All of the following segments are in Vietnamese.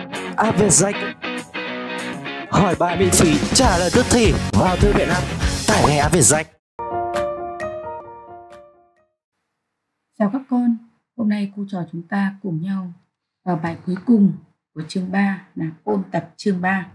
AVSEC. Hỏi bài miễn phí, trả lời tức thì vào thư viện app, tải ngay AVSEC. Chào các con, hôm nay cô trò chúng ta cùng nhau vào bài cuối cùng của chương 3 là ôn tập chương 3.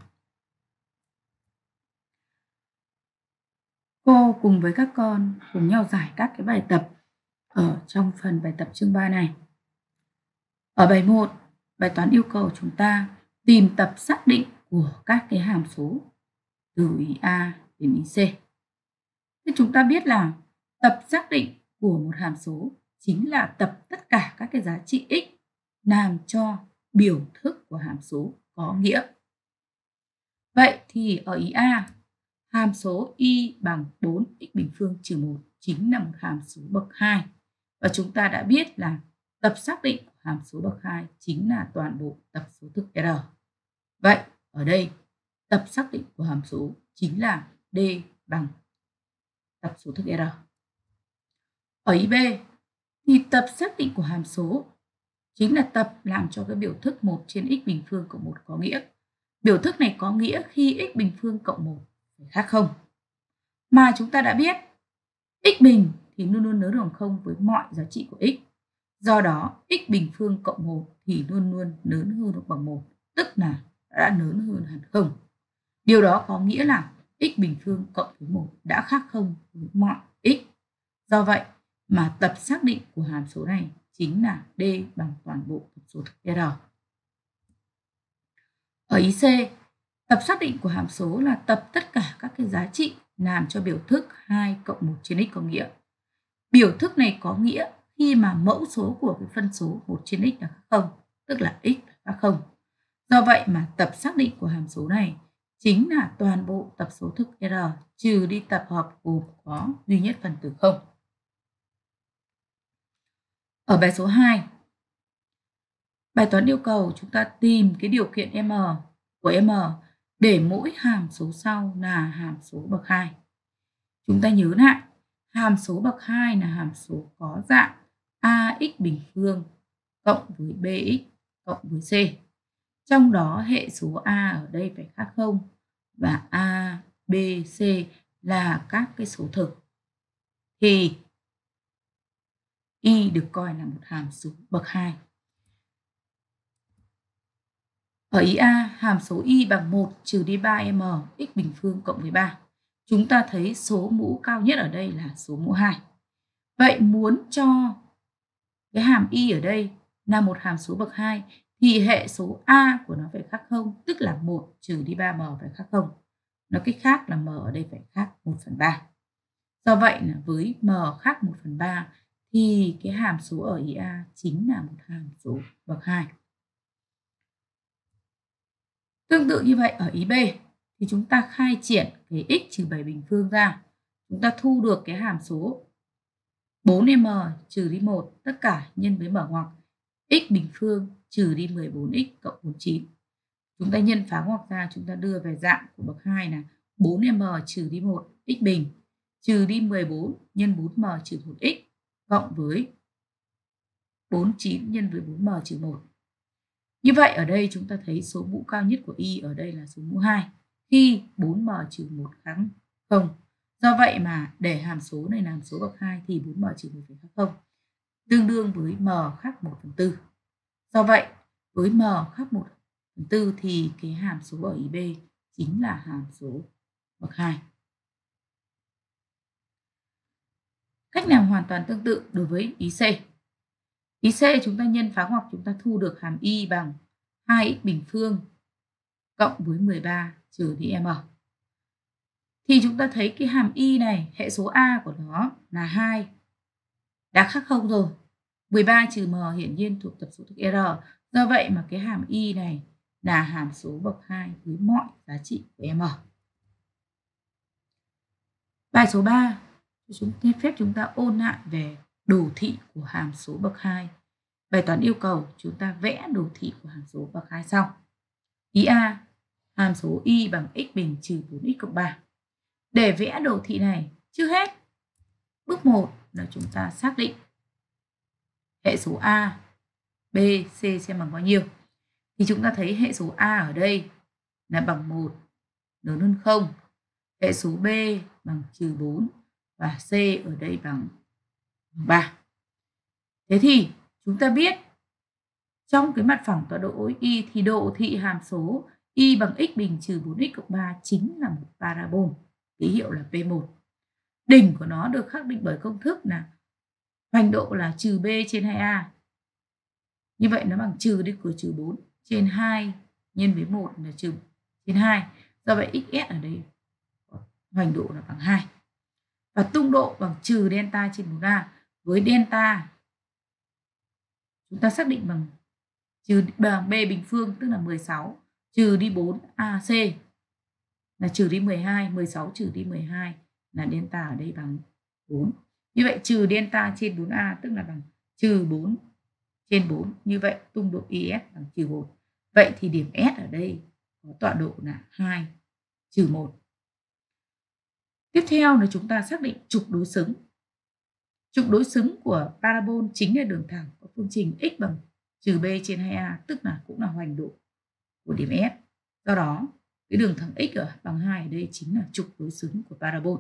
Cô cùng với các con cùng nhau giải các cái bài tập ở trong phần bài tập chương 3 này. Ở bài 1, bài toán yêu cầu chúng ta tìm tập xác định của các cái hàm số từ ý A đến ý C. Thế chúng ta biết là tập xác định của một hàm số chính là tập tất cả các cái giá trị x làm cho biểu thức của hàm số có nghĩa. Vậy thì ở ý A, hàm số y bằng 4x bình phương trừ 1 chính là một hàm số bậc 2. Và chúng ta đã biết là tập xác định của hàm số bậc 2 chính là toàn bộ tập số thực R. Vậy ở đây tập xác định của hàm số chính là D bằng tập số thực R. Ở ý B thì tập xác định của hàm số chính là tập làm cho cái biểu thức 1 trên x bình phương cộng 1 có nghĩa. Biểu thức này có nghĩa khi x bình phương cộng 1 phải khác 0. Mà chúng ta đã biết x bình thì luôn luôn lớn hơn 0 với mọi giá trị của x. Do đó x bình phương cộng 1 thì luôn luôn lớn hơn hoặc bằng 1, tức là đã lớn hơn hẳn 0. Điều đó có nghĩa là x bình phương cộng với 1 đã khác 0 với mọi x. Do vậy mà tập xác định của hàm số này chính là D bằng toàn bộ tập số thực R. Ở ý C, tập xác định của hàm số là tập tất cả các cái giá trị làm cho biểu thức 2 cộng 1 trên x có nghĩa. Biểu thức này có nghĩa khi mà mẫu số của cái phân số 1 trên x là khác 0, tức là x là khác 0. Do vậy mà tập xác định của hàm số này chính là toàn bộ tập số thực R trừ đi tập hợp gồm có duy nhất phần tử 0. Ở bài số 2, bài toán yêu cầu chúng ta tìm cái điều kiện m của m để mỗi hàm số sau là hàm số bậc 2. Chúng ta nhớ lại, hàm số bậc 2 là hàm số có dạng ax bình phương cộng với bx cộng với c. Trong đó hệ số a ở đây phải khác 0 và a, b, c là các cái số thực. Thì y được coi là một hàm số bậc 2. Ở ý A, hàm số y bằng 1 trừ đi 3m x bình phương cộng với 3. Chúng ta thấy số mũ cao nhất ở đây là số mũ 2. Vậy muốn cho cái hàm y ở đây là một hàm số bậc 2 thì hệ số a của nó phải khác 0, tức là 1 trừ đi 3m phải khác 0. Nói cách khác là m ở đây phải khác 1/3. Do vậy là với m khác 1/3 thì cái hàm số ở ý A chính là một hàm số bậc 2. Tương tự như vậy ở ý B thì chúng ta khai triển cái x trừ 7 bình phương ra. Chúng ta thu được cái hàm số 4m trừ đi 1 tất cả nhân với mở ngoặc x bình phương trừ đi 14x cộng 49. Chúng ta nhân phá ngoặc ra, chúng ta đưa về dạng của bậc 2 là 4m trừ đi 1 x bình trừ đi 14 nhân 4m trừ 1x cộng với 49 nhân với 4m trừ 1. Như vậy ở đây chúng ta thấy số mũ cao nhất của y ở đây là số mũ 2 khi 4m trừ 1 khác 0. Do vậy mà để hàm số này là hàm số bậc 2 thì 4m trừ 1 phải khác 0, tương đương với m khác 1/4. Do vậy với m khác 1/4 thì cái hàm số ở ý B chính là hàm số bậc 2. Cách làm hoàn toàn tương tự đối với ý C. Ý C chúng ta nhân phá ngoặc, chúng ta thu được hàm y bằng 2x bình phương cộng với 13 trừ đi m. Thì chúng ta thấy cái hàm y này, hệ số a của nó là 2, đã khác 0 rồi. 13 trừ m hiển nhiên thuộc tập số thực R. Do vậy mà cái hàm y này là hàm số bậc 2 với mọi giá trị của m. Bài số 3, chúng ta ôn lại về đồ thị của hàm số bậc 2. Bài toán yêu cầu chúng ta vẽ đồ thị của hàm số bậc 2 sau. Ý A, hàm số y bằng x bình trừ 4x cộng 3. Để vẽ đồ thị này, trước hết, bước 1 là chúng ta xác định hệ số A, B, C xem bằng bao nhiêu. thì chúng ta thấy hệ số A ở đây là bằng 1 lớn hơn 0. Hệ số B bằng -4 và C ở đây bằng 3. Thế thì chúng ta biết trong cái mặt phẳng tọa độ OXY thì độ thị hàm số y bằng x bình trừ 4x cộng 3 chính là một parabol, ký hiệu là P1. Đỉnh của nó được khắc định bởi công thức là hoành độ là trừ B trên 2A. Như vậy nó bằng trừ đi của trừ 4 trên 2 nhân với 1 là trừ trên 2. Do vậy XS ở đây hoành độ là bằng 2. Và tung độ bằng trừ delta trên 4A. Với delta chúng ta xác định bằng B bình phương tức là 16 trừ đi 4AC là trừ đi 12, 16 trừ đi 12 là delta ở đây bằng 4. Như vậy trừ delta trên 4A tức là bằng trừ 4 trên 4. Như vậy tung độ IS bằng trừ 1. Vậy thì điểm S ở đây có tọa độ là 2 trừ 1. Tiếp theo là chúng ta xác định trục đối xứng. Trục đối xứng của parabol chính là đường thẳng có phương trình x bằng trừ b trên 2a, tức là cũng là hoành độ của điểm S. Do đó, cái đường thẳng x bằng 2 ở đây chính là trục đối xứng của parabol.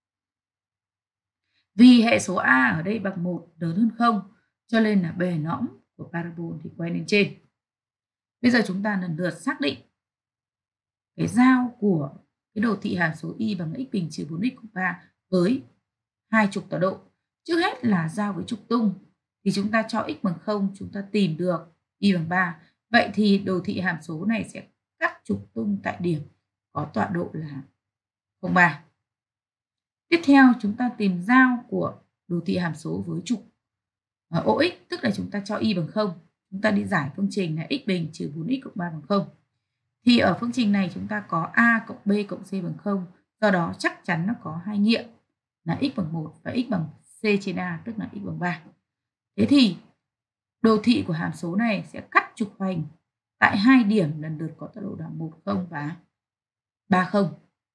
Vì hệ số a ở đây bằng 1 lớn hơn 0, cho nên là bề nõm của parabol thì quay lên trên. Bây giờ chúng ta lần lượt xác định cái giao của cái đồ thị hàm số y bằng x bình trừ 4x cộng 3 với hai trục tọa độ. Trước hết là giao với trục tung thì chúng ta cho x bằng 0, chúng ta tìm được y bằng 3. Vậy thì đồ thị hàm số này sẽ cắt trục tung tại điểm có tọa độ là 0,3. Tiếp theo chúng ta tìm giao của đồ thị hàm số với trục OX, tức là chúng ta cho y bằng 0. Chúng ta đi giải phương trình là x bình trừ 4x cộng 3 bằng 0. Thì ở phương trình này chúng ta có a cộng b cộng c bằng 0. Do đó chắc chắn nó có hai nghiệm là x bằng 1 và x bằng c trên a, tức là x bằng 3. Thế thì đồ thị của hàm số này sẽ cắt trục hoành tại hai điểm lần lượt có tọa độ là 10 và 30.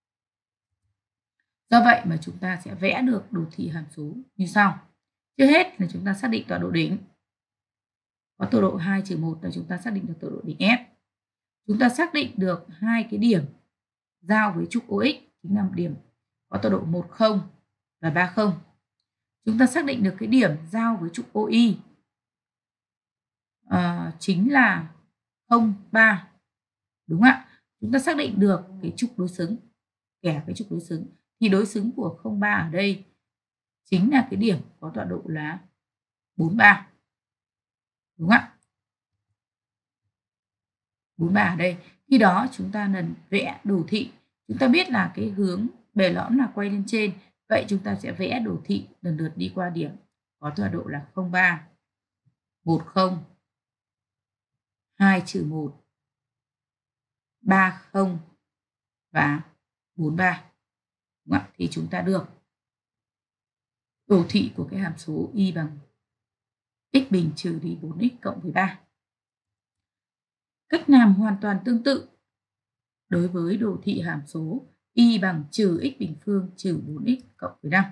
Do vậy mà chúng ta sẽ vẽ được đồ thị hàm số như sau. Trước hết là chúng ta xác định tọa độ đỉnh. Có tọa độ 2 trừ 1 là chúng ta xác định được tọa độ đỉnh S. Chúng ta xác định được hai cái điểm giao với trục OX chính là điểm có tọa độ 10 và 30. Chúng ta xác định được cái điểm giao với trục OY chính là 0,3. Đúng ạ. Chúng ta xác định được cái trục đối xứng, kẻ cái trục đối xứng. Thì đối xứng của 0,3 ở đây chính là cái điểm có tọa độ là 43. Đúng ạ. 43 ở đây. Khi đó chúng ta lần vẽ đồ thị. Chúng ta biết là cái hướng bề lõm là quay lên trên. Vậy chúng ta sẽ vẽ đồ thị lần lượt đi qua điểm có tọa độ là 0,3, 10, 2 trừ 1, 30 và 43. Đúng không? Thì chúng ta được đồ thị của cái hàm số y bằng x bình trừ đi 4x cộng với 3. Cách làm hoàn toàn tương tự đối với đồ thị hàm số y bằng trừ x bình phương trừ 4x cộng với 5.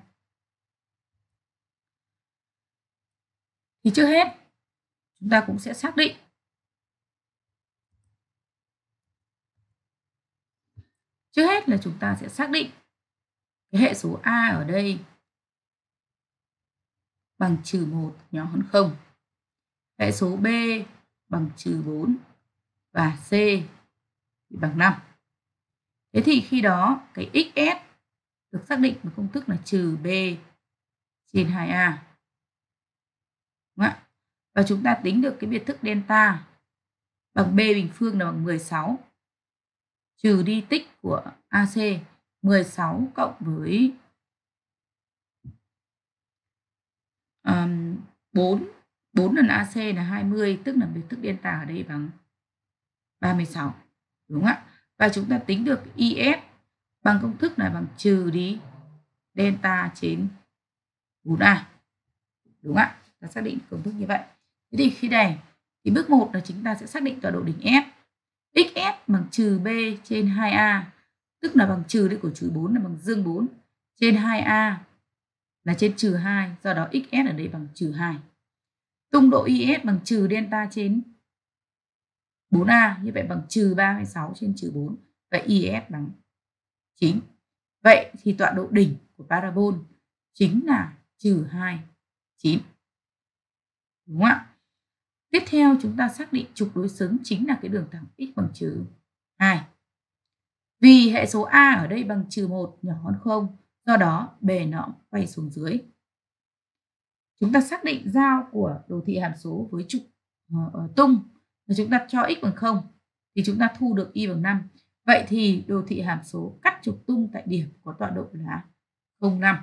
Thì trước hết chúng ta cũng sẽ xác định cái hệ số a ở đây bằng trừ 1 nhỏ hơn 0. Hệ số b bằng trừ 4 và c thì bằng 5. Thế thì khi đó cái XS được xác định bằng công thức là trừ b trên 2a. Đúng không? Và chúng ta tính được cái biệt thức delta bằng b bình phương là bằng 16 trừ đi tích của AC 16 cộng với 4 lần AC là 20, tức là biệt thức delta ở đây bằng 36. Đúng không ạ? Và chúng ta tính được IS bằng công thức là bằng trừ đi delta trên 4A. Đúng không ạ? Ta xác định công thức như vậy. Thế thì khi này thì bước 1 là chúng ta sẽ xác định tọa độ đỉnh S. XS bằng trừ B trên 2A, tức là bằng trừ đi của trừ 4 là bằng dương 4 trên 2A là trên trừ 2, do đó XS ở đây bằng trừ 2. Tung độ IS bằng trừ delta trên 4A, như vậy bằng trừ 36 trên trừ 4. Vậy IS bằng 9. Vậy thì tọa độ đỉnh của parabol chính là trừ 2, 9. Đúng không ạ? Tiếp theo chúng ta xác định trục đối xứng chính là cái đường thẳng x bằng trừ 2. Vì hệ số A ở đây bằng trừ 1 nhỏ hơn 0, do đó bề nõm quay xuống dưới. Chúng ta xác định giao của đồ thị hàm số với trục tung và chúng ta cho x bằng 0 thì chúng ta thu được y bằng 5. Vậy thì đồ thị hàm số cắt trục tung tại điểm có tọa độ là 0,5.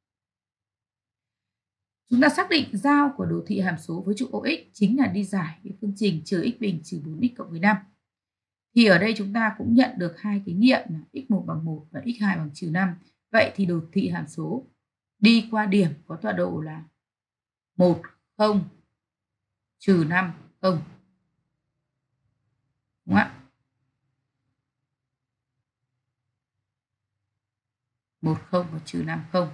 Chúng ta xác định giao của đồ thị hàm số với trục OX chính là đi giải cái phương trình trừ x bình trừ 4x cộng với 5. Thì ở đây chúng ta cũng nhận được hai cái nghiệm là x1 bằng 1 và x2 bằng trừ 5. Vậy thì đồ thị hàm số đi qua điểm có tọa độ là 1, 0, trừ 5, 0. Đúng không ạ? 1, 0 và trừ 5, 0.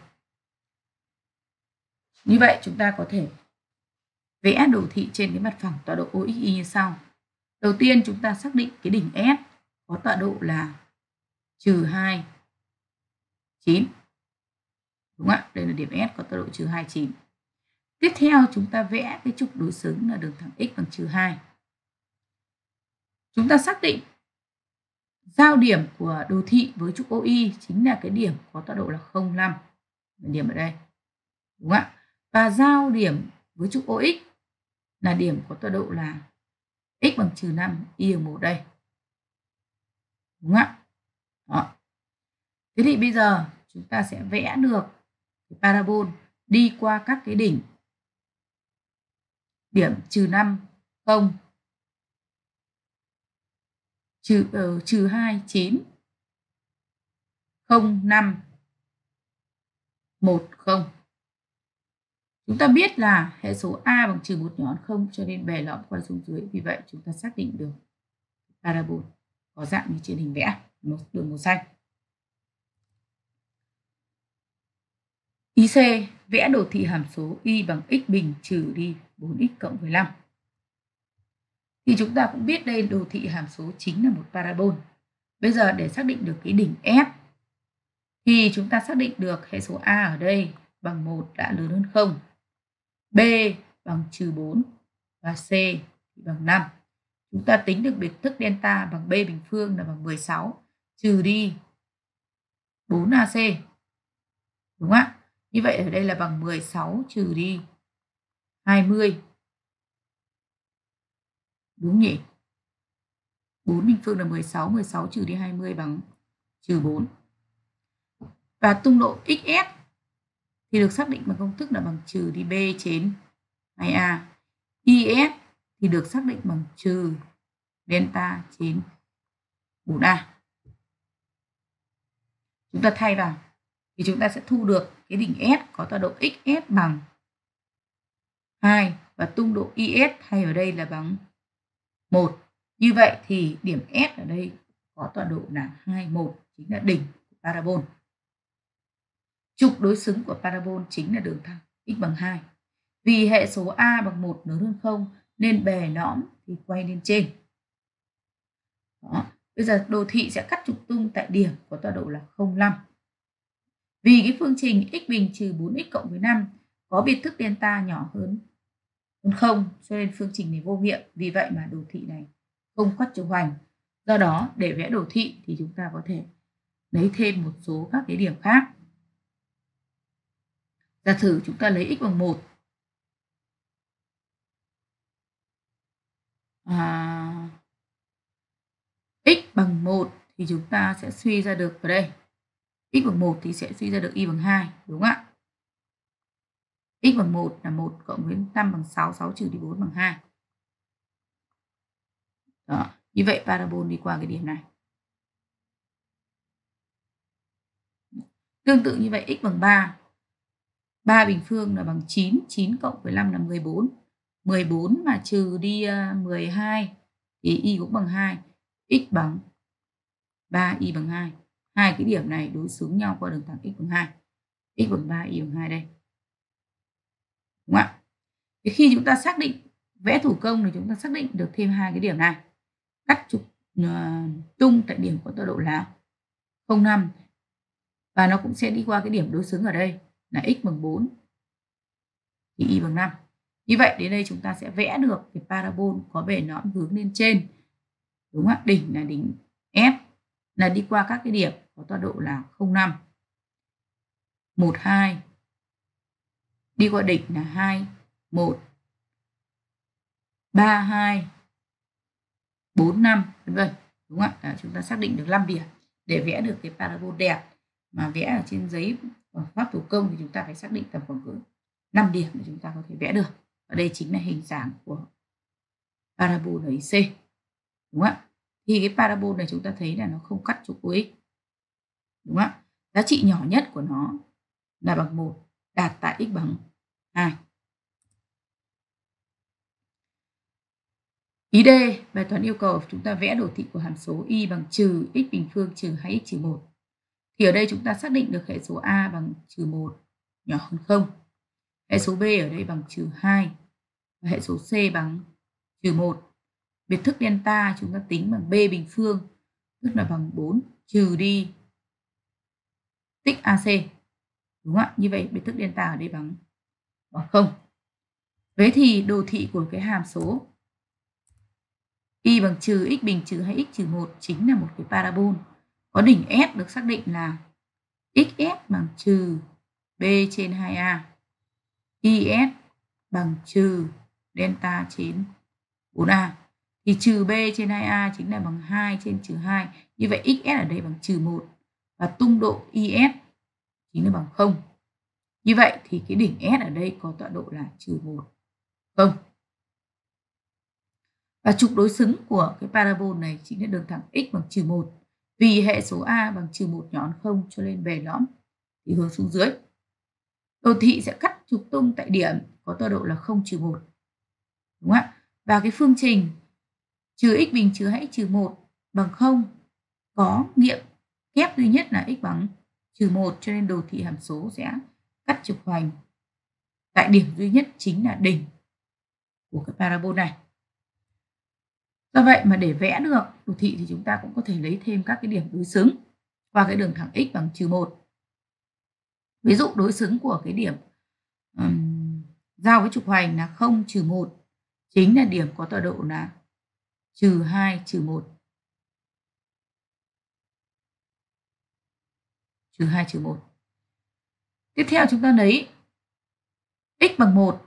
Như vậy chúng ta có thể vẽ đồ thị trên cái mặt phẳng tọa độ OXY như sau. Đầu tiên chúng ta xác định cái đỉnh S có tọa độ là trừ 2, 9. Đúng không ạ? Đây là điểm S có tọa độ trừ 2, 9. Tiếp theo chúng ta vẽ cái trục đối xứng là đường thẳng x bằng trừ 2. Chúng ta xác định giao điểm của đồ thị với trục OY chính là cái điểm có tọa độ là 0,5. Điểm ở đây. Đúng không ạ? Và giao điểm với trục OX là điểm có tọa độ là x bằng trừ 5, y bằng 1 đây. Đúng không ạ? Đó. Thế thì bây giờ chúng ta sẽ vẽ được cái parabol đi qua các cái đỉnh. Điểm trừ 5, 0, trừ 2, 9, 0, 5, 1, 0. Chúng ta biết là hệ số A bằng trừ 1 nhỏ hơn 0 cho nên bề lõm quay xuống dưới. Vì vậy chúng ta xác định được parabol có dạng như trên hình vẽ, một đường màu xanh. Ý C, vẽ đồ thị hàm số y bằng x bình trừ đi 4x cộng với 5. Thì chúng ta cũng biết đây đồ thị hàm số chính là một parabol. Bây giờ để xác định được cái đỉnh F thì chúng ta xác định được hệ số A ở đây bằng 1 đã lớn hơn 0. B bằng trừ 4 và C thì bằng 5. Chúng ta tính được biệt thức delta bằng B bình phương là bằng 16 trừ đi 4AC. Đúng không ạ? Như vậy ở đây là bằng 16 trừ đi 20. Đúng nhỉ? 4 bình phương là 16, 16 trừ đi 20 bằng trừ 4. Và tung độ XS thì được xác định bằng công thức là bằng trừ đi B trên 2A. IS thì được xác định bằng trừ delta trên 4A. Chúng ta thay vào thì chúng ta sẽ thu được cái đỉnh S có tọa độ XS bằng 2 và tung độ IS thay ở đây là bằng 1. Như vậy thì điểm S ở đây có tọa độ là 2, 1 chính là đỉnh của parabol. Trục đối xứng của parabol chính là đường thẳng x bằng 2. Vì hệ số A bằng 1 lớn hơn 0 nên bề nõm thì quay lên trên. Đó. Bây giờ đồ thị sẽ cắt trục tung tại điểm có tọa độ là 0,5. Vì cái phương trình x bình trừ 4x cộng với 5 có biệt thức delta nhỏ hơn 0 cho nên phương trình này vô nghiệm. Vì vậy mà đồ thị này không cắt trục hoành. Do đó để vẽ đồ thị thì chúng ta có thể lấy thêm một số các cái điểm khác. Giả sử chúng ta lấy x bằng 1. X bằng 1 thì chúng ta sẽ suy ra được ở đây. X bằng 1 thì sẽ suy ra được y bằng 2. Đúng không ạ? X bằng 1 là 1 cộng với 5 bằng 6. 6 trừ đi 4 bằng 2. Đó. Như vậy parabol đi qua cái điểm này. Tương tự như vậy x bằng 3. 3 bình phương là bằng 9. 9 cộng với 5 là 14. 14 mà trừ đi 12 thì y cũng bằng 2. X bằng 3, y bằng 2. Hai cái điểm này đối xứng nhau qua đường thẳng x bằng 2. X bằng 3, y bằng 2 đây. Đúng không ạ? Thì khi chúng ta xác định vẽ thủ công thì chúng ta xác định được thêm hai cái điểm này. cắt trục tung tại điểm có tọa độ là 0,5 và nó cũng sẽ đi qua cái điểm đối xứng ở đây là x bằng 4 thì y bằng 5. Như vậy đến đây chúng ta sẽ vẽ được cái parabol có bề nõm hướng lên trên. Đúng không ạ? Đỉnh là đỉnh F là đi qua các cái điểm có tọa độ là 0,5, 1, 2. Đi qua đỉnh là 2, 1, 3, 2, 4, 5, vân vân. Đúng không ạ? Chúng ta xác định được 5 điểm để vẽ được cái parabol đẹp. Mà vẽ ở trên giấy bằng pháp thủ công thì chúng ta phải xác định tầm khoảng cỡ 5 điểm để chúng ta có thể vẽ được. Và đây chính là hình dạng của parabol ở IC. Đúng không ạ? Thì cái parabol này chúng ta thấy là nó không cắt trục của x. Đúng không ạ? Giá trị nhỏ nhất của nó là bằng 1, đạt tại x bằng 2. Ý D, bài toán yêu cầu chúng ta vẽ đồ thị của hàm số y bằng trừ x bình phương trừ 2x trừ 1. Thì ở đây chúng ta xác định được hệ số A bằng trừ 1 nhỏ hơn 0. Hệ số B ở đây bằng trừ 2. Và hệ số C bằng trừ 1. Biệt thức delta chúng ta tính bằng B bình phương, tức là bằng 4 trừ đi tích AC. Đúng không ạ? Như vậy biệt thức delta ở đây bằng 0. Vậy thì đồ thị của cái hàm số y bằng trừ x bình trừ 2x trừ 1 chính là một cái parabol. Có đỉnh S được xác định là XS bằng trừ B trên 2A. IS bằng trừ delta trên 4A. Thì trừ B trên 2A chính là bằng 2 trên trừ 2. Như vậy XS ở đây bằng trừ 1. Và tung độ IS chính là bằng 0. Như vậy thì cái đỉnh S ở đây có tọa độ là trừ 1, 0. Và trục đối xứng của cái parabol này chính là đường thẳng x bằng trừ 1. Vì hệ số A bằng trừ 1 nhỏ hơn 0 cho nên bề lõm thì hướng xuống dưới. Đồ thị sẽ cắt trục tung tại điểm có tọa độ là 0 trừ 1. Đúng không ạ? Và cái phương trình trừ x bình trừ 2x trừ 1 bằng 0 có nghiệm kép duy nhất là x bằng trừ 1 cho nên đồ thị hàm số sẽ cắt trục hoành tại điểm duy nhất chính là đỉnh của cái parabol này. Do vậy mà để vẽ được đồ thị thì chúng ta cũng có thể lấy thêm các cái điểm đối xứng qua cái đường thẳng x bằng trừ 1. Ví dụ đối xứng của cái điểm giao với trục hoành là 0 trừ 1 chính là điểm có tọa độ là trừ 2 trừ 1. Trừ 2 trừ 1. Tiếp theo chúng ta lấy x bằng 1.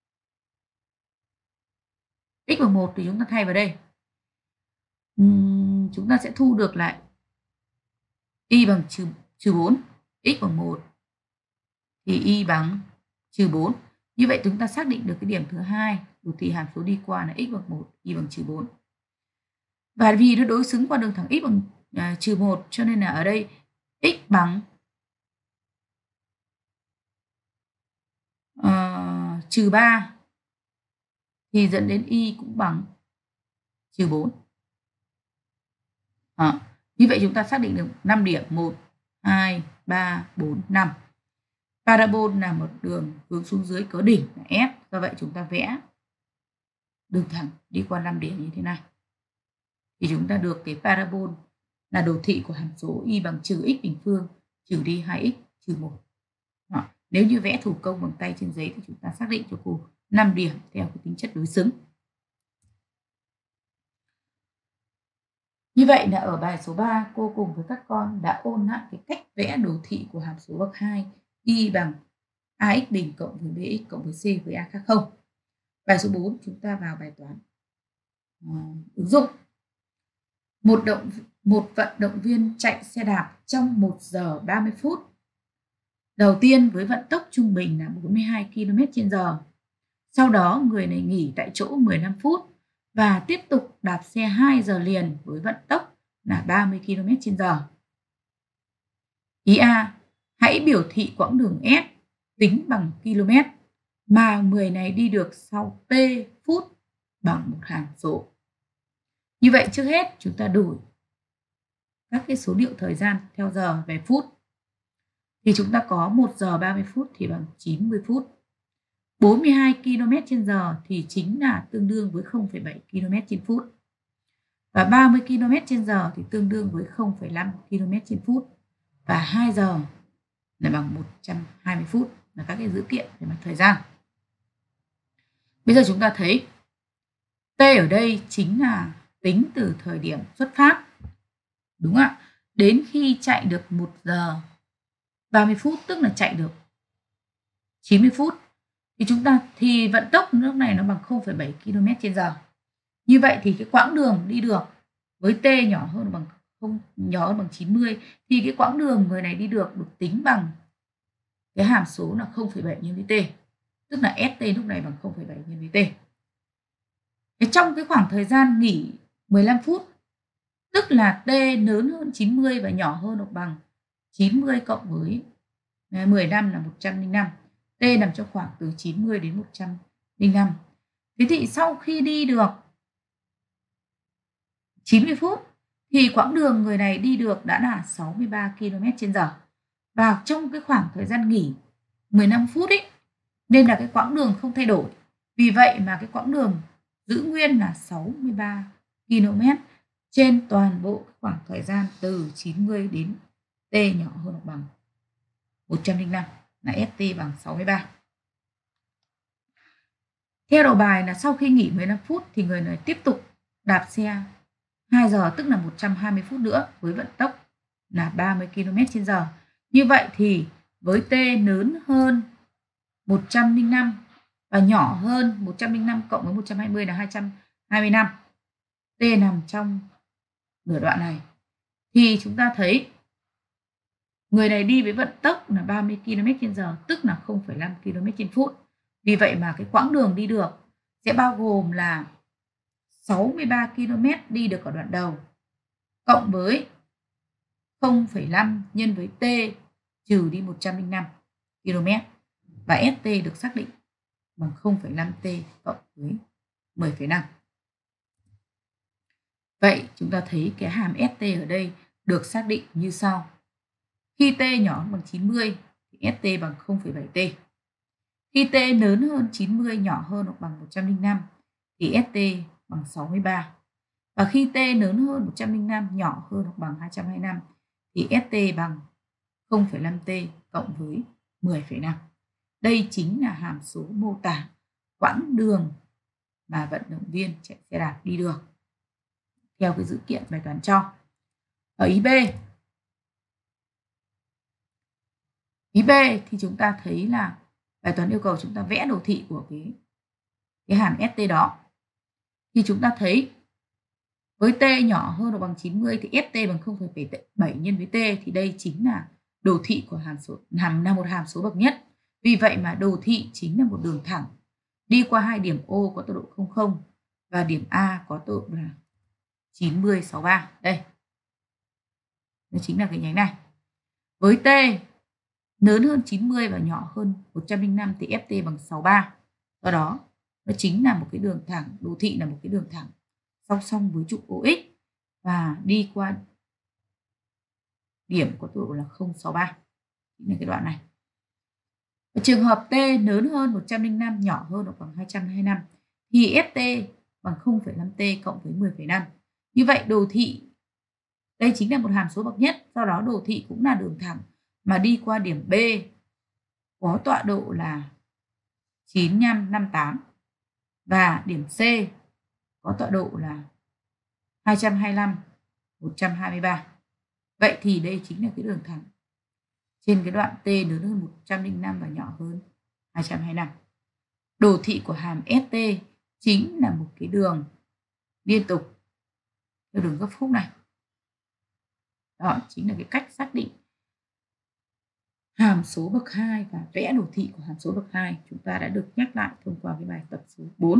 X bằng 1 thì chúng ta thay vào đây. Chúng ta sẽ thu được lại y bằng trừ 4. X bằng 1 thì y bằng trừ 4. Như vậy chúng ta xác định được cái điểm thứ hai, đồ thị hàm số đi qua là x bằng 1, y bằng trừ 4. Và vì nó đối xứng qua đường thẳng x bằng trừ 1 cho nên là ở đây x bằng trừ 3 thì dẫn đến y cũng bằng trừ 4. Như vậy chúng ta xác định được 5 điểm, 1, 2, 3, 4, 5. Parabol là một đường hướng xuống dưới có đỉnh là F. Do vậy chúng ta vẽ đường thẳng đi qua 5 điểm như thế này. Thì chúng ta được cái parabol là đồ thị của hàm số y bằng trừ x bình phương trừ đi 2x trừ 1. Nếu như vẽ thủ công bằng tay trên giấy thì chúng ta xác định cho cô 5 điểm theo cái tính chất đối xứng. Như vậy là ở bài số 3 cô cùng với các con đã ôn lại cái cách vẽ đồ thị của hàm số bậc 2 y bằng ax bình cộng với bx cộng với c với a khác 0. Bài số 4 chúng ta vào bài toán ứng dụng. Một vận động viên chạy xe đạp trong 1 giờ 30 phút. Đầu tiên với vận tốc trung bình là 42 km/h. Sau đó người này nghỉ tại chỗ 15 phút và tiếp tục đạp xe 2 giờ liền với vận tốc là 30 km/h. Ý A, hãy biểu thị quãng đường S tính bằng km mà người này đi được sau T phút bằng một hàm số. Như vậy trước hết chúng ta đổi các cái số liệu thời gian theo giờ về phút. Thì chúng ta có 1 giờ 30 phút thì bằng 90 phút. 42 km/h thì chính là tương đương với 0,7 km/phút. Và 30 km/h thì tương đương với 0,5 km/phút. Và 2 giờ là bằng 120 phút là các cái dữ kiện về mặt thời gian. Bây giờ chúng ta thấy T ở đây chính là tính từ thời điểm xuất phát. Đúng ạ. Đến khi chạy được 1 giờ 30 phút, tức là chạy được 90 phút. Thì vận tốc lúc này nó bằng 0,7 km/h. Như vậy thì cái quãng đường đi được với T nhỏ hơn bằng 90 thì cái quãng đường người này đi được tính bằng cái hàm số là 0,7 nhân với T. Tức là ST lúc này bằng 0,7 nhân với T. Thế trong cái khoảng thời gian nghỉ 15 phút, tức là T lớn hơn 90 và nhỏ hơn hoặc bằng 90 cộng với 15 là 105. T nằm trong khoảng từ 90 đến 105. Thế thì sau khi đi được 90 phút thì quãng đường người này đi được đã là 63 km/h. Và trong cái khoảng thời gian nghỉ 15 phút ấy, nên là cái quãng đường không thay đổi. Vì vậy mà cái quãng đường giữ nguyên là 63 km trên toàn bộ khoảng thời gian từ 90 đến T nhỏ hơn hoặc bằng 105 là ST bằng 63. Theo đầu bài là sau khi nghỉ 15 phút thì người này tiếp tục đạp xe 2 giờ, tức là 120 phút nữa với vận tốc là 30 km/h. Như vậy thì với T lớn hơn 105 và nhỏ hơn 105 cộng với 120 là 225. T nằm trong nửa đoạn này. Thì chúng ta thấy người này đi với vận tốc là 30 km/h, tức là 0,5 km/phút. Vì vậy mà cái quãng đường đi được sẽ bao gồm là 63 km đi được ở đoạn đầu cộng với 0,5 nhân với T trừ đi 105 km. Và ST được xác định bằng 0,5T cộng với 10,5. Vậy chúng ta thấy cái hàm ST ở đây được xác định như sau. Khi T nhỏ hơn bằng 90 thì ST bằng 0,7T. Khi T lớn hơn 90 nhỏ hơn hoặc bằng 105 thì ST bằng 63. Và khi T lớn hơn 105 nhỏ hơn hoặc bằng 225 thì ST bằng 0,5T cộng với 10,5. Đây chính là hàm số mô tả quãng đường mà vận động viên chạy xe đạp đi được theo cái dữ kiện bài toán cho. Ở ý B. Ý B thì chúng ta thấy là bài toán yêu cầu chúng ta vẽ đồ thị của cái hàm ST đó. Thì chúng ta thấy với T nhỏ hơn hoặc bằng 90 thì ST bằng 0,7 nhân với T thì đây chính là đồ thị của là một hàm số bậc nhất. Vì vậy mà đồ thị chính là một đường thẳng đi qua hai điểm O có tọa độ 00 và điểm A có tọa độ là 90, 63. Đây. Đó chính là cái nhánh này. Với T lớn hơn 90 và nhỏ hơn 105 thì FT bằng 63. Do đó, nó chính là một cái đường thẳng, đồ thị là một cái đường thẳng song song với trục OX và đi qua điểm có tọa độ là 063. Chính là cái đoạn này. Ở trường hợp T lớn hơn 105 nhỏ hơn hoặc bằng 225 thì FT bằng 0,5T cộng với 10,5. Như vậy đồ thị đây chính là một hàm số bậc nhất, do đó đồ thị cũng là đường thẳng mà đi qua điểm B có tọa độ là 9558 và điểm C có tọa độ là 225, 123. Vậy thì đây chính là cái đường thẳng trên cái đoạn T lớn hơn 105 và nhỏ hơn 225. Đồ thị của hàm ST chính là một cái đường liên tục theo đường gấp khúc này. Đó chính là cái cách xác định hàm số bậc 2 và vẽ đồ thị của hàm số bậc 2. Chúng ta đã được nhắc lại thông qua cái bài tập số 4.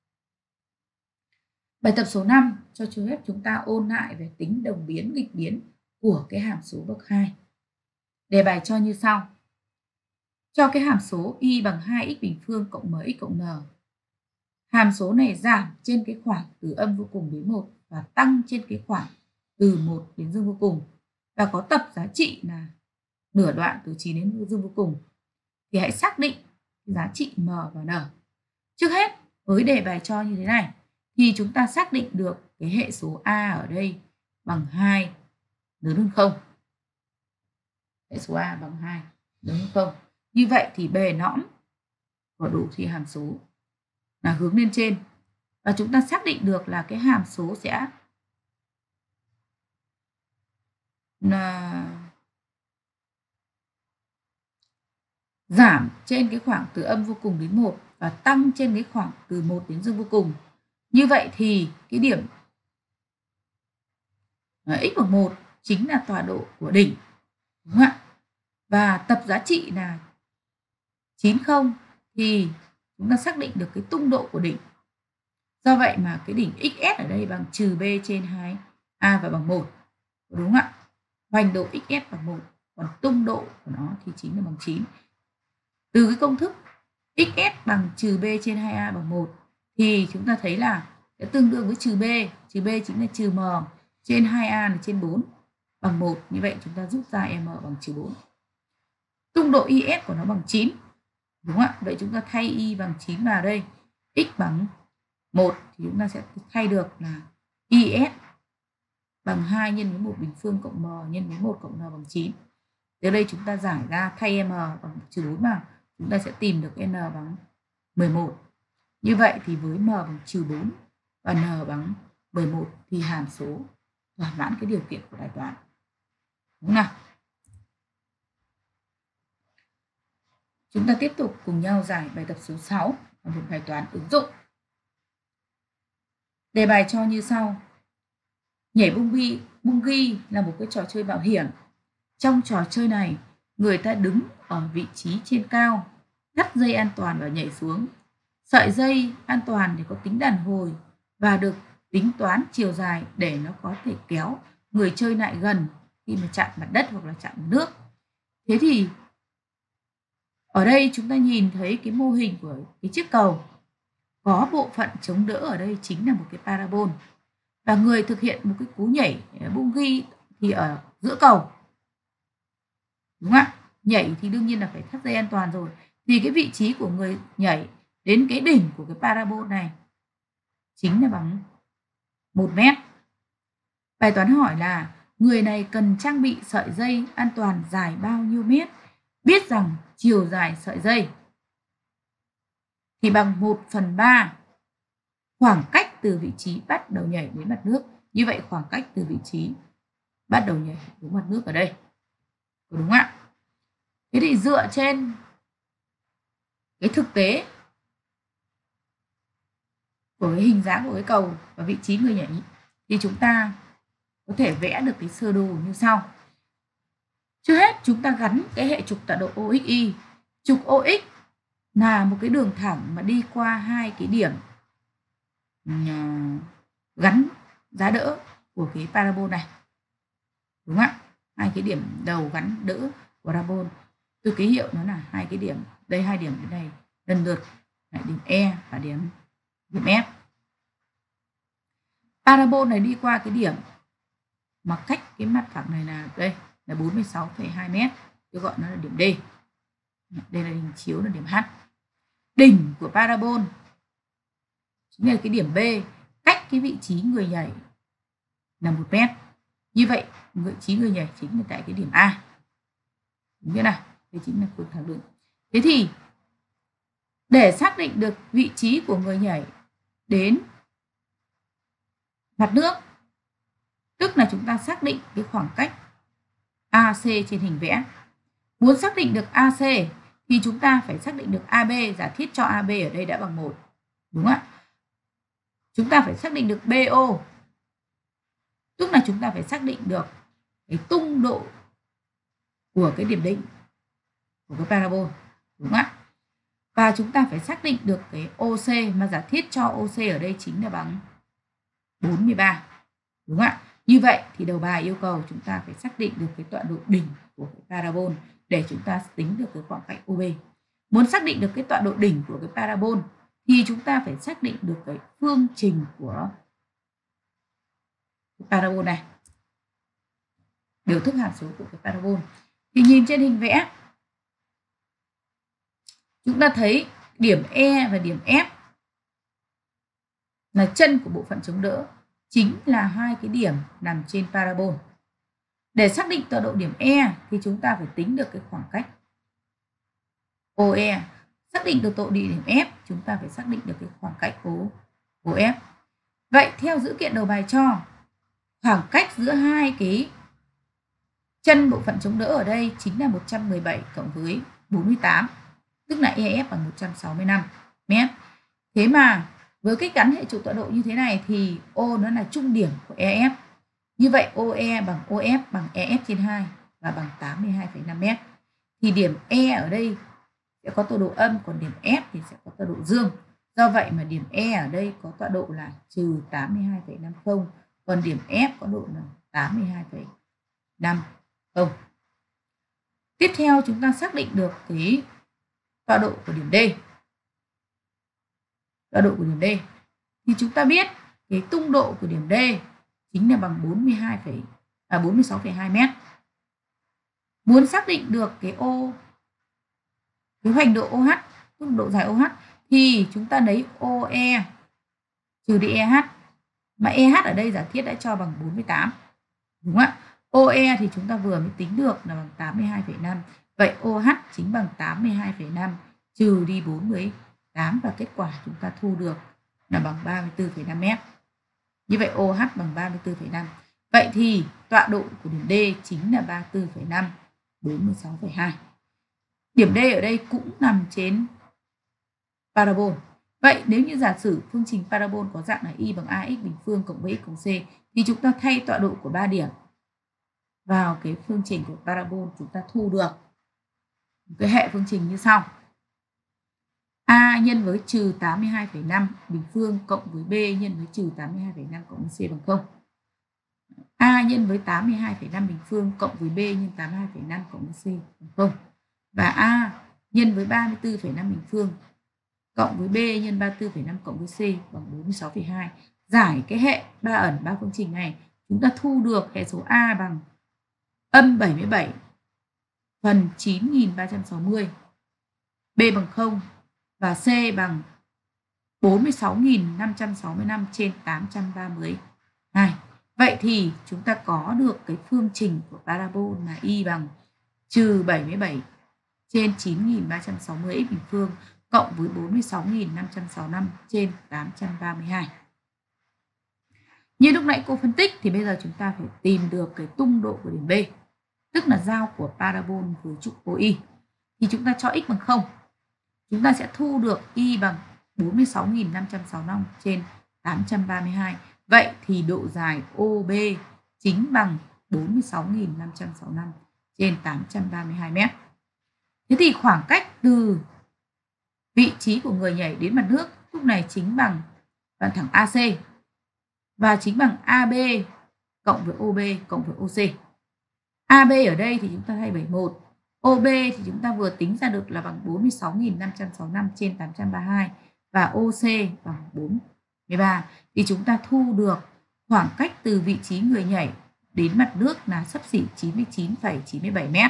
Bài tập số 5 cho chú phép chúng ta ôn lại về tính đồng biến nghịch biến của cái hàm số bậc 2. Đề bài cho như sau. Cho cái hàm số y bằng 2x bình phương cộng mx cộng n. Hàm số này giảm trên cái khoảng từ âm vô cùng đến 1 và tăng trên cái khoảng từ 1 đến dương vô cùng và có tập giá trị là nửa đoạn từ 9 đến dương vô cùng. Thì hãy xác định giá trị m và n. Trước hết với đề bài cho như thế này thì chúng ta xác định được cái hệ số A ở đây bằng 2 lớn hơn 0. Hệ số A bằng 2 lớn hơn 0. Như vậy thì bề nõm của đồ thị hàm số là hướng lên trên. Và chúng ta xác định được là cái hàm số sẽ là giảm trên cái khoảng từ âm vô cùng đến 1 và tăng trên cái khoảng từ 1 đến dương vô cùng. Như vậy thì cái điểm x bằng 1 chính là tọa độ của đỉnh. Đúng không ạ? Và tập giá trị là 90 thì chúng ta xác định được cái tung độ của đỉnh. Do vậy mà cái đỉnh XS ở đây bằng trừ B trên 2A và bằng 1. Đúng không ạ? Hoành độ XS bằng 1. Còn tung độ của nó thì chính là bằng 9. Từ cái công thức XS bằng trừ B trên 2A bằng 1 thì chúng ta thấy là sẽ tương đương với trừ B. Trừ B chính là trừ M trên 2A là trên 4 bằng 1. Như vậy chúng ta rút ra M bằng trừ 4. Tung độ IS của nó bằng 9. Đúng không ạ? Vậy chúng ta thay Y bằng 9 vào đây. X bằng 1 thì chúng ta sẽ thay được là IS bằng 2 nhân với 1 bình phương cộng M nhân với 1 cộng N bằng 9. Từ đây chúng ta giải ra thay M bằng trừ 4 vào. Chúng ta sẽ tìm được N bằng 11. Như vậy thì với M bằng trừ 4 và N bằng 11 thì hàm số thỏa mãn cái điều kiện của bài toán. Đúng không nào? Chúng ta tiếp tục cùng nhau giải bài tập số 6 là một bài toán ứng dụng. Đề bài cho như sau. Nhảy bung ghi là một cái trò chơi mạo hiểm. Trong trò chơi này, người ta đứng ở vị trí trên cao, thắt dây an toàn và nhảy xuống. Sợi dây an toàn thì có tính đàn hồi và được tính toán chiều dài để nó có thể kéo người chơi lại gần khi mà chạm mặt đất hoặc là chạm nước. Thế thì ở đây chúng ta nhìn thấy cái mô hình của cái chiếc cầu. Có bộ phận chống đỡ ở đây chính là một cái parabol. Và người thực hiện một cái cú nhảy bung ghi thì ở giữa cầu. Đúng không ạ? Nhảy thì đương nhiên là phải thắt dây an toàn rồi. Thì cái vị trí của người nhảy đến cái đỉnh của cái parabol này chính là bằng 1 mét. Bài toán hỏi là người này cần trang bị sợi dây an toàn dài bao nhiêu mét? Biết rằng chiều dài sợi dây thì bằng 1/3 khoảng cách từ vị trí bắt đầu nhảy đến mặt nước. Như vậy khoảng cách từ vị trí bắt đầu nhảy đến mặt nước ở đây. Đúng không ạ? Thế thì dựa trên cái thực tế của cái hình dáng của cái cầu và vị trí người nhảy thì chúng ta có thể vẽ được cái sơ đồ như sau. Trước hết chúng ta gắn cái hệ trục tọa độ OXY. Trục OX là một cái đường thẳng mà đi qua hai cái điểm gắn giá đỡ của cái parabol này. Đúng không ạ? Hai cái điểm đầu gắn đỡ của parabol. Tôi ký hiệu nó là hai cái điểm. Đây hai điểm cái này lần lượt là điểm E và điểm F. Parabol này đi qua cái điểm mà cách cái mặt phẳng này là đây là 46,2 m. Tôi gọi nó là điểm D. Đây là hình chiếu là điểm H. Đỉnh của parabol chính là cái điểm B, cách cái vị trí người nhảy là 1 m. Như vậy vị trí người nhảy chính là tại cái điểm A. Đúng chưa nào? Đây chính là phương thẳng đứng. Thế thì để xác định được vị trí của người nhảy đến mặt nước, tức là chúng ta xác định cái khoảng cách AC trên hình vẽ. Muốn xác định được AC thì chúng ta phải xác định được AB. Giả thiết cho AB ở đây đã bằng 1. Đúng không ạ? Chúng ta phải xác định được BO. Tức là chúng ta phải xác định được cái tung độ của cái điểm đỉnh của cái parabol. Đúng không ạ? Và chúng ta phải xác định được cái OC, mà giả thiết cho OC ở đây chính là bằng 43. Đúng không ạ? Như vậy thì đầu bài yêu cầu chúng ta phải xác định được cái tọa độ đỉnh của cái parabol để chúng ta tính được cái khoảng cách OB. Muốn xác định được cái tọa độ đỉnh của cái parabol thì chúng ta phải xác định được cái phương trình của cái parabol này. Biểu thức hàm số của cái parabol. Thì nhìn trên hình vẽ, chúng ta thấy điểm E và điểm F là chân của bộ phận chống đỡ chính là hai cái điểm nằm trên parabol. Để xác định tọa độ điểm E thì chúng ta phải tính được cái khoảng cách OE. Xác định được tọa độ điểm F, chúng ta phải xác định được cái khoảng cách OF. Vậy theo dữ kiện đầu bài cho, khoảng cách giữa hai cái chân bộ phận chống đỡ ở đây chính là 117 cộng với 48, tức là EF bằng 165 mét. Thế mà với cách gắn hệ trục tọa độ như thế này thì O nó là trung điểm của EF. Như vậy OE bằng OF bằng EF trên 2 và bằng 82,5 mét. Thì điểm E ở đây sẽ có tọa độ âm, còn điểm F thì sẽ có tọa độ dương. Do vậy mà điểm E ở đây có tọa độ là trừ 82,50, còn điểm F có độ là 82,50. Tiếp theo chúng ta xác định được cái tọa độ của điểm D. Tọa độ của điểm D thì chúng ta biết cái tung độ của điểm D chính là bằng 46,2 mét. Muốn xác định được cái hoành độ OH, tức độ dài OH, thì chúng ta lấy OE trừ đi EH. Mà EH ở đây giả thiết đã cho bằng 48. Đúng không ạ? OE thì chúng ta vừa mới tính được là bằng 82,5. Vậy OH chính bằng 82,5 trừ đi 48 và kết quả chúng ta thu được là bằng 34,5 mét. Như vậy OH bằng 34,5. Vậy thì tọa độ của điểm D chính là 34,5, 46,2. Điểm D ở đây cũng nằm trên parabol. Vậy nếu như giả sử phương trình parabol có dạng là y bằng ax bình phương cộng với x cộng c thì chúng ta thay tọa độ của 3 điểm vào cái phương trình của parabol, chúng ta thu được cái hệ phương trình như sau. A nhân với trừ 82,5 bình phương cộng với B nhân với trừ 82,5 cộng với C bằng 0. A nhân với 82,5 bình phương cộng với B nhân 82,5 cộng với C bằng 0. Và A nhân với 34,5 bình phương cộng với B nhân 34,5 cộng với C bằng 46,2. Giải cái hệ ba ẩn ba phương trình này, chúng ta thu được hệ số A bằng âm 77 phần 9.360, B bằng 0 và C bằng 46.565 trên 832. Vậy thì chúng ta có được cái phương trình của parabol là y bằng trừ 77 trên 9.360 x bình phương cộng với 46.565 trên 832. Như lúc nãy cô phân tích thì bây giờ chúng ta phải tìm được cái tung độ của điểm B, tức là giao của parabol với trục OI. Thì chúng ta cho x bằng 0. Chúng ta sẽ thu được y bằng 46.565 trên 832. Vậy thì độ dài OB chính bằng 46.565 trên 832 mét. Thế thì khoảng cách từ vị trí của người nhảy đến mặt nước lúc này chính bằng đoạn thẳng AC và chính bằng AB cộng với OB cộng với OC. AB ở đây thì chúng ta thay 71. OB thì chúng ta vừa tính ra được là bằng 46.565 trên 832 và OC bằng 43. Thì chúng ta thu được khoảng cách từ vị trí người nhảy đến mặt nước là xấp xỉ 99,97 mét.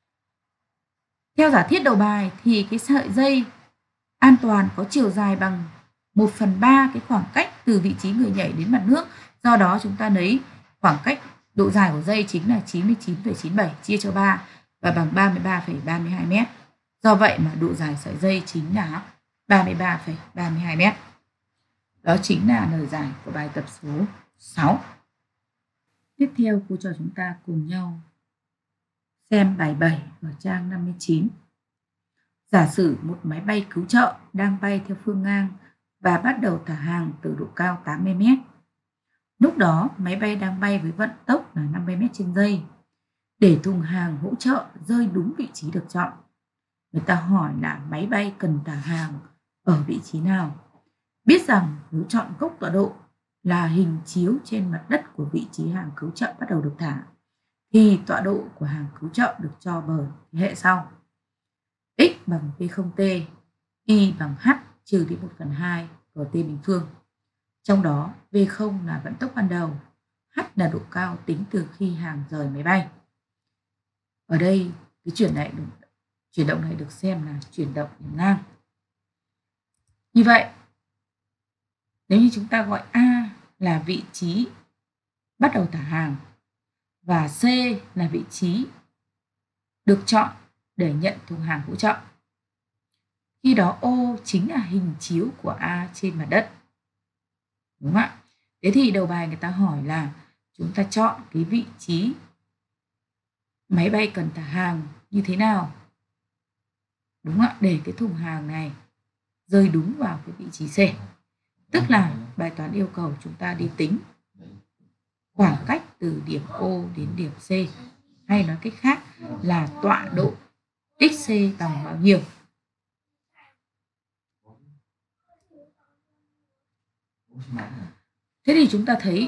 Theo giả thiết đầu bài thì cái sợi dây an toàn có chiều dài bằng 1/3 cái khoảng cách từ vị trí người nhảy đến mặt nước. Do đó chúng ta lấy khoảng cách độ dài của dây chính là 99,97 chia cho 3 và bằng 33,32 mét. Do vậy mà độ dài sợi dây chính là 33,32 mét. Đó chính là lời giải của bài tập số 6. Tiếp theo cô cho chúng ta cùng nhau xem bài 7 ở trang 59. Giả sử một máy bay cứu trợ đang bay theo phương ngang và bắt đầu thả hàng từ độ cao 80 mét. Lúc đó máy bay đang bay với vận tốc là 50 mét trên giây. Để thùng hàng hỗ trợ rơi đúng vị trí được chọn, người ta hỏi là máy bay cần thả hàng ở vị trí nào. Biết rằng nếu chọn góc tọa độ là hình chiếu trên mặt đất của vị trí hàng cứu trợ bắt đầu được thả, thì tọa độ của hàng cứu trợ được cho bởi hệ sau. X bằng V0T, Y bằng H trừ đi 1/2 RT bình phương. Trong đó V0 là vận tốc ban đầu, H là độ cao tính từ khi hàng rời máy bay. Ở đây cái chuyển động này được xem là chuyển động điểm ngang. Như vậy Nếu như chúng ta gọi A là vị trí bắt đầu thả hàng và C là vị trí được chọn để nhận thùng hàng hỗ trợ, khi đó O chính là hình chiếu của A trên mặt đất. Đúng không ạ? Thế thì đầu bài người ta hỏi là chúng ta chọn cái vị trí máy bay cần thả hàng như thế nào, đúng không ạ, để cái thùng hàng này rơi đúng vào cái vị trí C. Tức là bài toán yêu cầu chúng ta đi tính khoảng cách từ điểm O đến điểm C, hay nói cách khác là tọa độ XC bằng bao nhiêu. Thế thì chúng ta thấy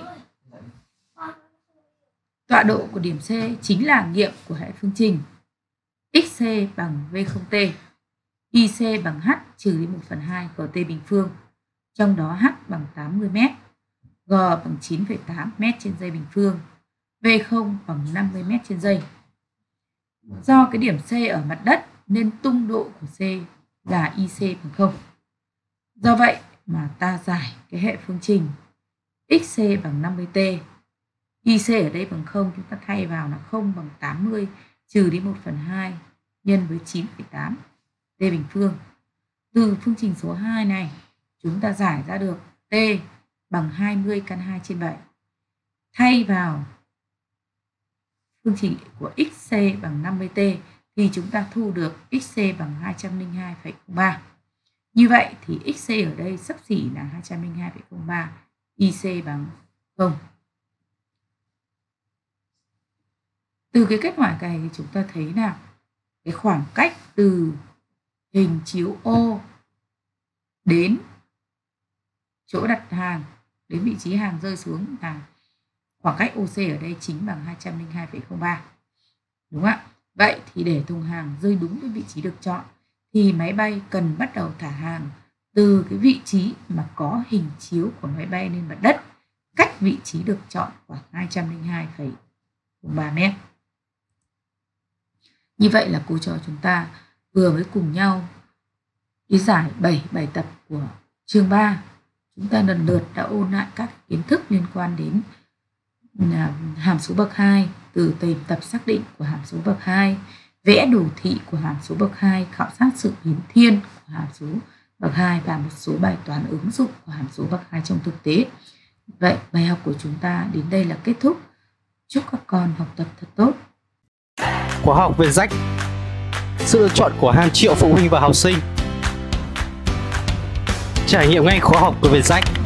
tọa độ của điểm C chính là nghiệm của hệ phương trình XC bằng V0T, IC bằng H trừ đi 1/2 GT bình phương, trong đó H bằng 80 m, G bằng 9,8 m trên giây bình phương, V0 bằng 50 m trên giây. Do cái điểm C ở mặt đất nên tung độ của C là IC bằng 0. Do vậy mà ta giải cái hệ phương trình XC bằng 50T, IC ở đây bằng 0, chúng ta thay vào là 0 bằng 80 trừ đi 1/2 nhân với 9,8 T bình phương. Từ phương trình số 2 này chúng ta giải ra được T bằng 20 căn 2 trên 7. Thay vào phương trình của XC bằng 50T thì chúng ta thu được XC bằng 202,03. Như vậy thì XC ở đây xấp xỉ là 202,03, IC bằng 0. Từ cái kết quả này thì chúng ta thấy là cái khoảng cách từ hình chiếu O đến chỗ đặt hàng, đến vị trí hàng rơi xuống là khoảng cách OC ở đây chính bằng 202,03. Đúng không ạ? Vậy thì để thùng hàng rơi đúng với vị trí được chọn thì máy bay cần bắt đầu thả hàng từ cái vị trí mà có hình chiếu của máy bay lên mặt đất, cách vị trí được chọn khoảng 202,03 m. Như vậy là cô trò chúng ta vừa mới cùng nhau đi giải 7 bài tập của chương 3. Chúng ta lần lượt đã ôn lại các kiến thức liên quan đến hàm số bậc 2, từ tìm tập xác định của hàm số bậc 2, vẽ đồ thị của hàm số bậc 2, khảo sát sự biến thiên của hàm số bậc 2 và một số bài toán ứng dụng của hàm số bậc 2 trong thực tế. Vậy bài học của chúng ta đến đây là kết thúc. Chúc các con học tập thật tốt. Khóa học Vietjet, sự lựa chọn của hàng triệu phụ huynh và học sinh. Trải nghiệm ngay khóa học của Vietjet.